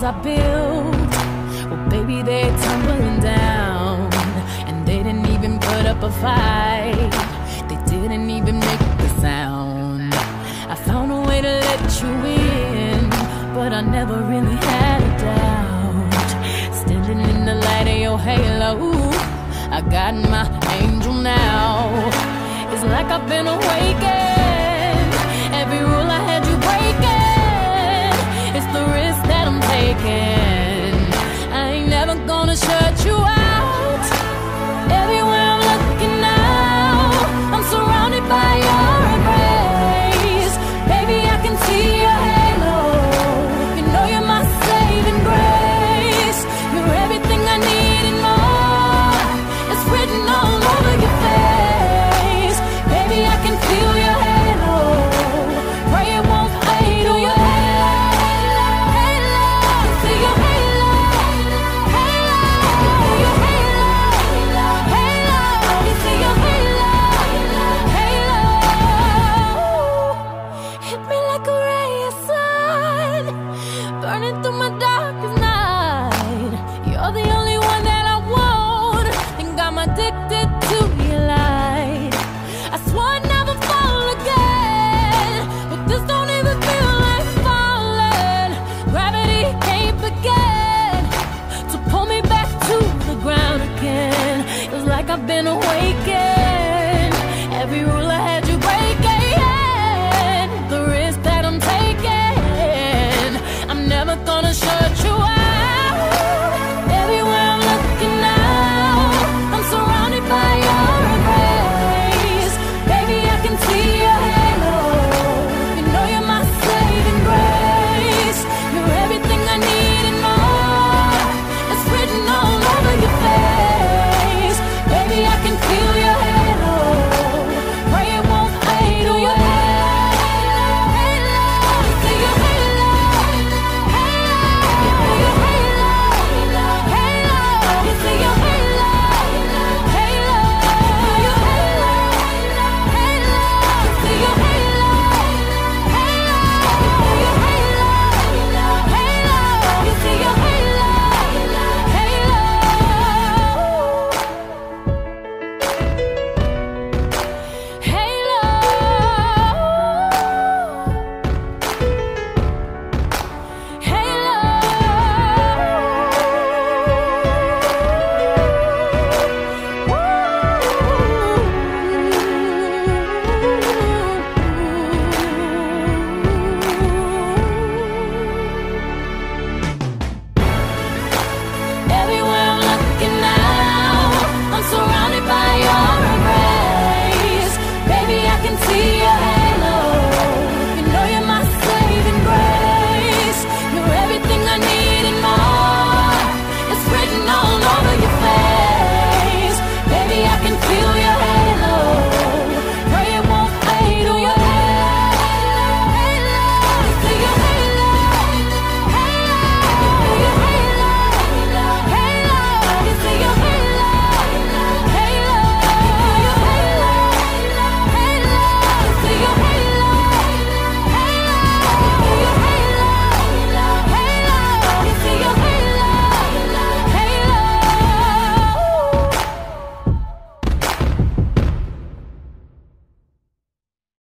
I built, well, baby, they're tumbling down. And they didn't even put up a fight. They didn't even make the sound. I found a way to let you in, but I never really had a doubt. Standing in the light of your halo, I got my angel now. It's like I've been awakened. Every rule I had you breaking. It's the risk that I'm taking. I ain't never gonna shut you out. Everywhere I'm looking now, I'm surrounded by your embrace. Baby, I can see your halo. You know you're my saving grace. You're everything I need and more. It's written all over your face. Baby, I can feel your halo. Pray it won't fade. Oh, your halo, halo. See your halo, halo. Your halo, halo. You see your halo, halo. Hit me like a ray of sun, burning through my darkest night. You're the only one that I want. Think I'm addicted to your light. I swore I'd never fall again, but this don't even feel like falling. Gravity can't begin to pull me back to the ground again. It's like I've been awakened.